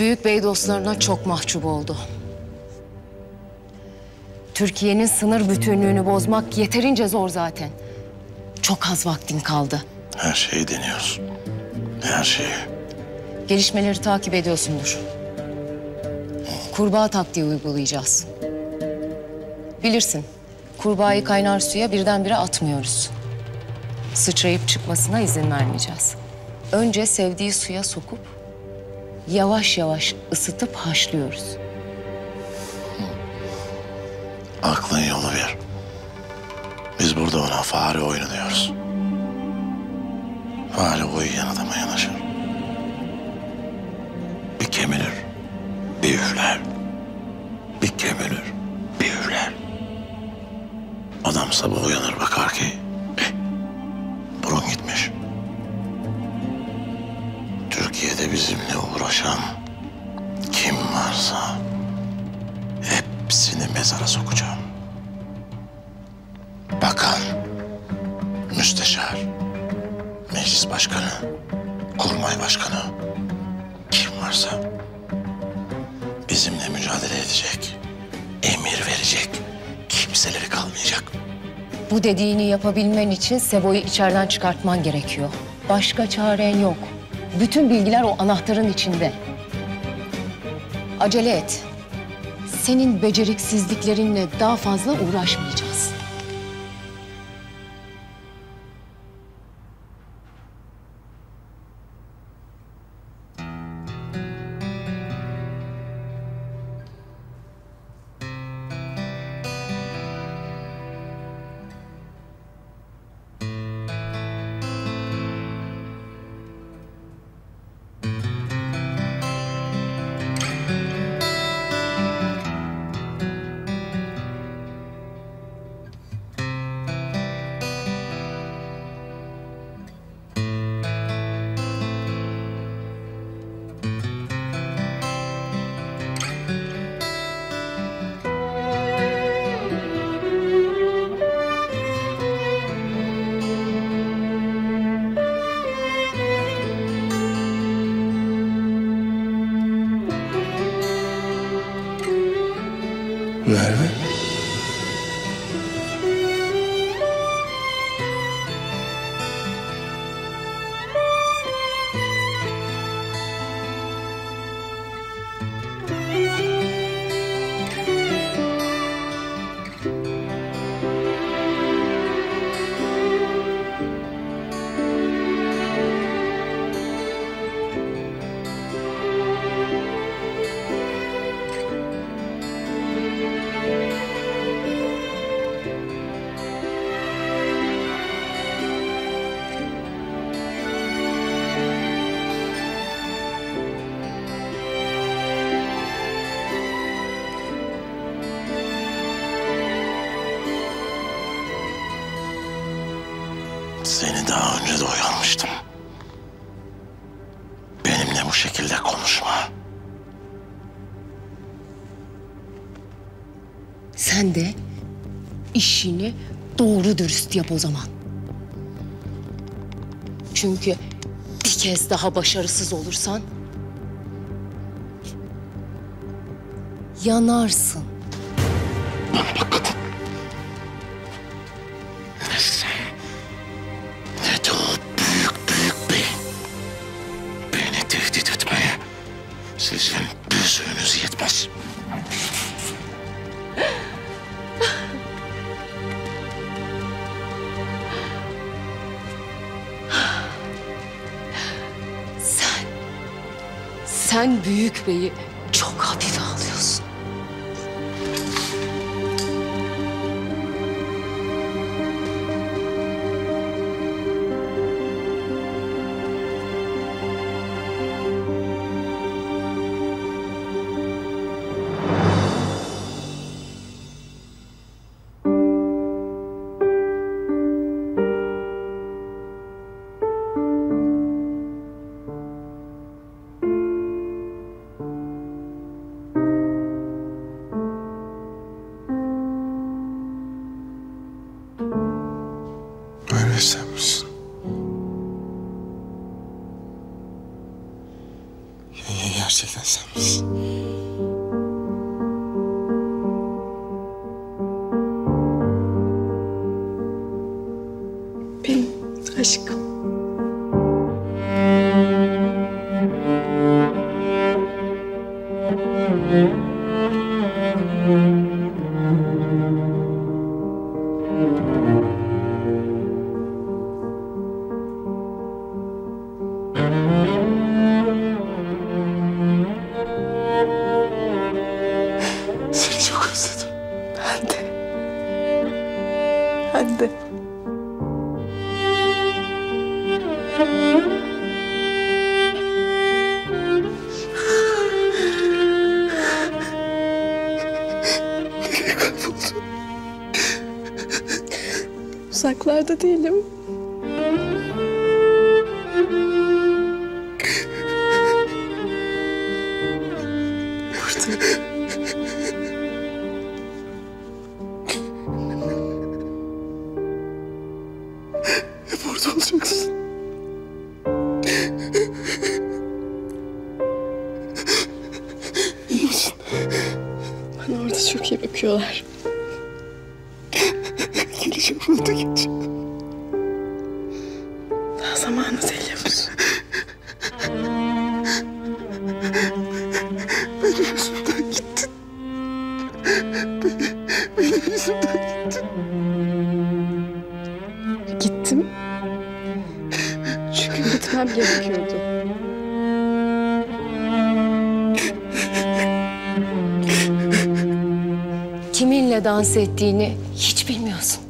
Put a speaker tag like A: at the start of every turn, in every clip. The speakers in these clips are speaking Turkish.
A: Büyük bey dostlarına çok mahcup oldu. Türkiye'nin sınır bütünlüğünü bozmak yeterince zor zaten. Çok az vaktin kaldı.
B: Her şeyi deniyoruz. Her şeyi.
A: Gelişmeleri takip ediyorsundur. Kurbağa taktiği uygulayacağız. Bilirsin, kurbağayı kaynar suya birdenbire atmıyoruz. Sıçrayıp çıkmasına izin vermeyeceğiz. Önce sevdiği suya sokup yavaş yavaş ısıtıp haşlıyoruz.
B: Aklın yolu bir. Biz burada ona fare oyunu diyoruz. Fare uyuyan adama yanaşır. Bir kemirir, bir üfler. Bir kemirir, bir üfler. Adam sabah uyanır bakar ki, burun gitmiş. Türkiye'de bizimle uğraşan kim varsa hepsini mezara sokacağım. Bakan, müsteşar, meclis başkanı, kurmay başkanı, kim varsa bizimle mücadele edecek, emir verecek kimseleri kalmayacak.
A: Bu dediğini yapabilmen için Sebo'yu içeriden çıkartman gerekiyor. Başka çaren yok. Bütün bilgiler o anahtarın içinde. Acele et. Senin beceriksizliklerinle daha fazla uğraşmayacağız.
B: Merve. Seni daha önce de uyarmıştım. Benimle bu şekilde konuşma.
A: Sen de işini doğru dürüst yap o zaman. Çünkü bir kez daha başarısız olursan yanarsın.
B: Bana bak kadın. Ne sen, ne de o büyük bey. Beni tehdit etmeye sizin büzüğünüz yetmez.
A: Sen büyük beyi çok hafife alıyorsun.
B: Öyle sen misin?
C: Gerçekten sen misin?
D: Benim aşkım.
C: Seni çok özledim.
D: Ben de. Ben de.
C: Nereye kayboldun?
D: Uzaklarda değilim. Buradayım.
C: Hep orada olacaksın. İyi misin?
D: Bana orada çok iyi bakıyorlar.
C: Geleceğim, ben de geleceğim.
D: Daha zamanı değil Yavuz.
C: Benim yüzümden gittin. Benim yüzümden gittin.
D: Gittim. Çünkü gitmem gerekiyordu.
A: Kiminle dans ettiğini hiç bilmiyorsun.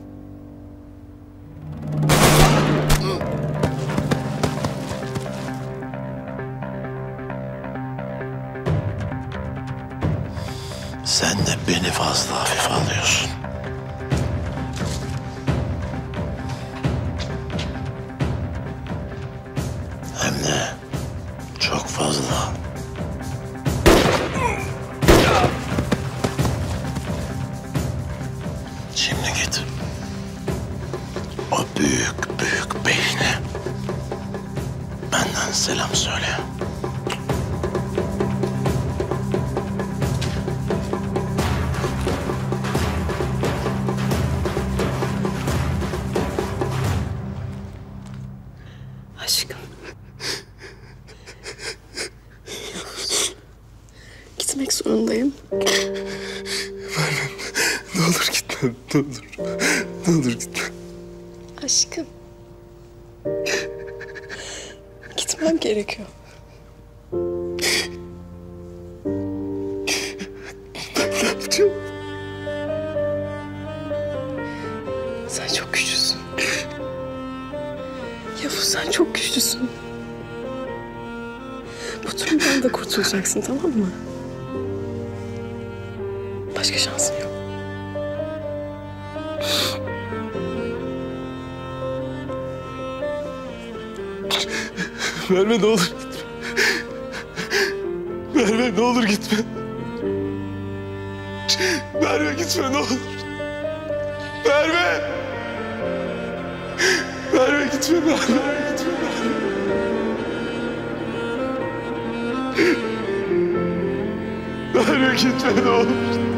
B: Sen de beni fazla hafife alıyorsun. Hem de çok fazla. Şimdi git. O büyük büyük beyine benden selam söyle.
D: Aşkım. Yavuz. Gitmek zorundayım.
C: Ne olur gitme, ne olur. Ne olur gitme.
D: Aşkım. Gitmem gerekiyor.
C: Ne yapacağım?
D: Sen çok güçlüsün. Yavuz sen çok güçlüsün. Bu durumdan da kurtulacaksın, tamam mı? Başka şansın yok.
C: Merve ne olur gitme. Merve ne olur gitme. Merve gitme ne olur. Merve! Merve gitme Merve gitme Merve. Merve gitme ne olur.